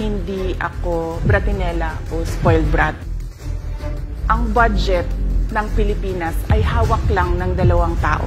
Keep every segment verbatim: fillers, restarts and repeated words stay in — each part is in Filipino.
hindi ako bratinela o spoiled brat. Ang budget ng Pilipinas ay hawak lang ng dalawang tao.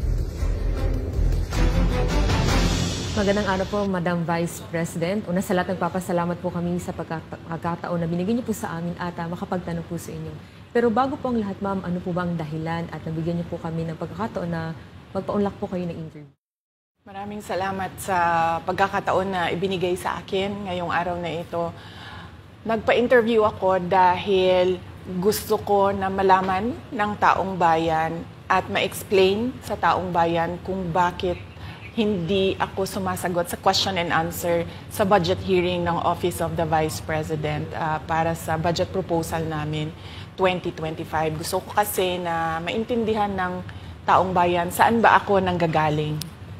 Magandang araw po, Madam Vice President. Una sa lahat, nagpapasalamat po kami sa pagkakataon na binigyan niyo po sa amin at uh, makapagtanong po sa inyo. Pero bago po ang lahat, ma'am, ano po ba ang dahilan at nabigyan niyo po kami ng pagkakataon na magpa-unlock po kayo ng interview? Maraming salamat sa pagkakataon na ibinigay sa akin ngayong araw na ito. Nagpa-interview ako dahil gusto ko na malaman ng taong bayan at ma-explain sa taong bayan kung bakit hindi ako sumasagot sa question and answer sa budget hearing ng Office of the Vice President uh, para sa budget proposal namin twenty twenty-five. Gusto ko kasi na maintindihan ng taong bayan saan ba ako nanggagaling.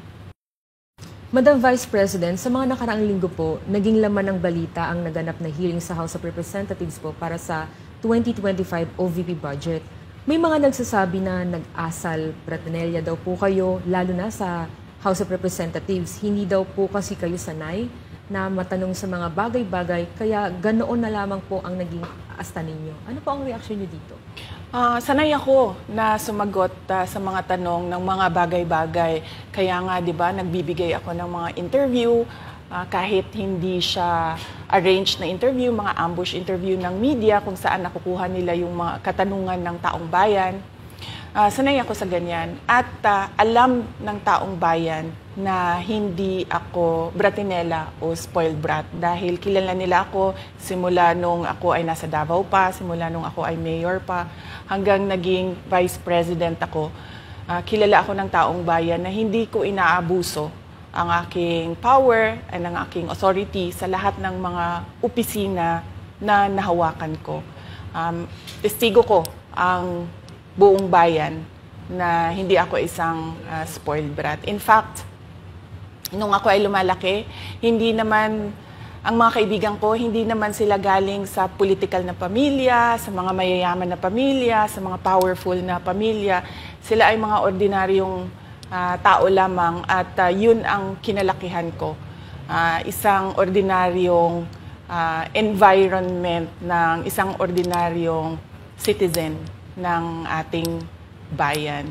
Madam Vice President, sa mga nakaraang linggo po, naging laman ng balita ang naganap na hearing sa House of Representatives po para sa twenty twenty-five O V P budget. May mga nagsasabi na nag-asal bratinelya daw po kayo, lalo na sa House of Representatives. Hindi daw po kasi kayo sanay na matanong sa mga bagay-bagay, kaya ganoon na lamang po ang naging asta ninyo. Ano po ang reaksyon niyo dito? Uh, sanay ako na sumagot uh, sa mga tanong ng mga bagay-bagay. Kaya nga, di ba, nagbibigay ako ng mga interview, uh, kahit hindi siya arranged na interview, mga ambush interview ng media, kung saan nakukuha nila yung mga katanungan ng taong bayan. Uh, sanay ako sa ganyan. At uh, alam ng taong bayan na hindi ako bratinela o spoiled brat dahil kilala nila ako simula nung ako ay nasa Davao pa, simula nung ako ay mayor pa, hanggang naging vice president ako. Uh, kilala ako ng taong bayan na hindi ko inaabuso ang aking power at ang aking authority sa lahat ng mga opisina na nahawakan ko. Um, testigo ko ang buong bayan na hindi ako isang uh, spoiled brat. In fact, nung ako ay lumalaki, hindi naman, ang mga kaibigan ko, hindi naman sila galing sa political na pamilya, sa mga mayayaman na pamilya, sa mga powerful na pamilya. Sila ay mga ordinaryong uh, tao lamang at uh, yun ang kinalakihan ko. Uh, isang ordinaryong uh, environment ng isang ordinaryong citizen ng ating bayan.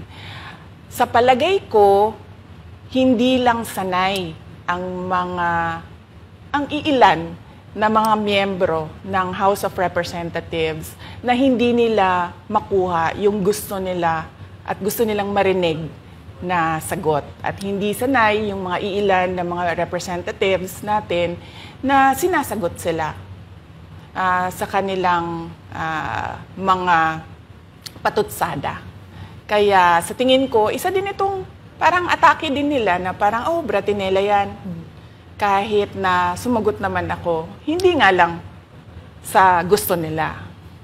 Sa palagay ko, hindi lang sanay ang mga, ang iilan na mga miyembro ng House of Representatives na hindi nila makuha yung gusto nila at gusto nilang marinig na sagot. At hindi sanay yung mga iilan na mga representatives natin na sinasagot sila uh, sa kanilang uh, mga patutsada. Kaya sa tingin ko, isa din itong parang atake din nila na parang, oh, bratinela yan. Kahit na sumagot naman ako, hindi nga lang sa gusto nila.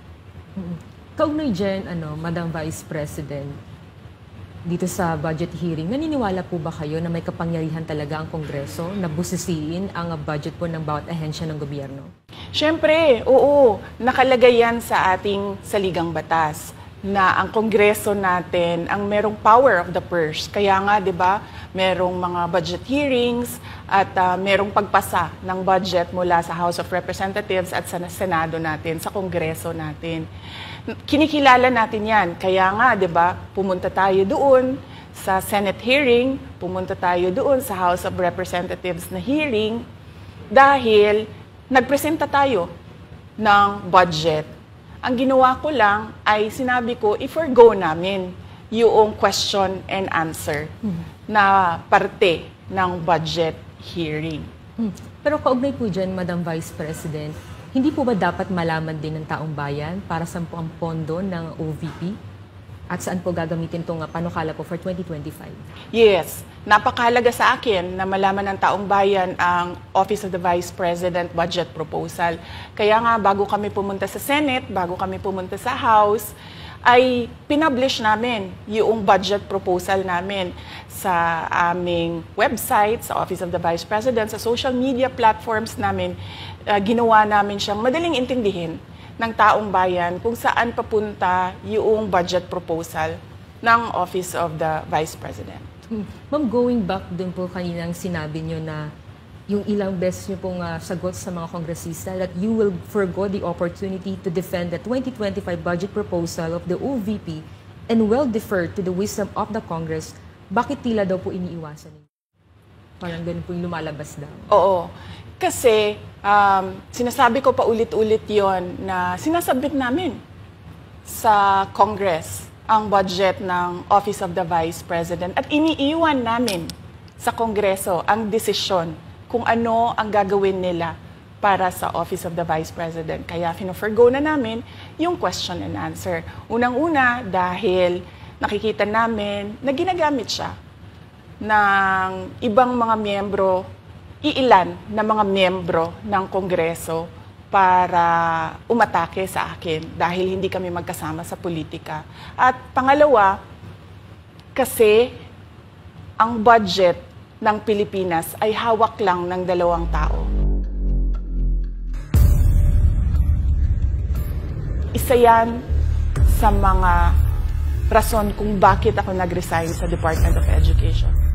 Kaugnay dyan, ano, Madam Vice President, dito sa budget hearing, naniniwala po ba kayo na may kapangyarihan talaga ang Kongreso na busisiin ang budget po ng bawat ahensya ng gobyerno? Siyempre, oo. Nakalagay yan sa ating saligang batas na ang Kongreso natin ang merong power of the purse. Kaya nga, di ba, merong mga budget hearings at uh, merong pagpasa ng budget mula sa House of Representatives at sa Senado natin, sa Kongreso natin. Kinikilala natin yan. Kaya nga, di ba, pumunta tayo doon sa Senate hearing, pumunta tayo doon sa House of Representatives na hearing dahil nagpresenta tayo ng budget. Ang ginawa ko lang ay sinabi ko, i-forgo namin yung question and answer hmm. na parte ng budget hearing. Hmm. Pero kaugnay po dyan, Madam Vice President, hindi po ba dapat malaman din ng taong bayan para sa ang pondo ng O V P? At saan po gagamitin itong panukala po for twenty twenty-five? Yes. Napakahalaga sa akin na malaman ng taong bayan ang Office of the Vice President budget proposal. Kaya nga, bago kami pumunta sa Senate, bago kami pumunta sa House, ay pinublish namin yung budget proposal namin sa aming website, sa Office of the Vice President, sa social media platforms namin. Uh, ginawa namin siyang madaling intindihin ng taong bayan kung saan papunta yung budget proposal ng Office of the Vice President. Hmm. Ma'am, going back dun po kaninang sinabi nyo na yung ilang beses niyo pong uh, sagot sa mga kongresista that you will forgo the opportunity to defend the twenty twenty-five budget proposal of the O V P and will defer to the wisdom of the Congress, bakit tila daw po iniiwasan niyo? Parang ganun po yung lumalabas daw. Oo. Kasi um, sinasabi ko pa ulit-ulit yon na sinasabit namin sa Congress ang budget ng Office of the Vice President at iniiwan namin sa Kongreso ang desisyon kung ano ang gagawin nila para sa Office of the Vice President. Kaya fino-forgo na namin yung question and answer. Unang-una dahil nakikita namin na ginagamit siya ng ibang mga miyembro, iilan na mga miyembro ng Kongreso para umatake sa akin dahil hindi kami magkasama sa politika. At pangalawa, kasi ang budget ng Pilipinas ay hawak lang ng dalawang tao. Isa yan sa mga rason kung bakit ako nag-resign sa Department of Education.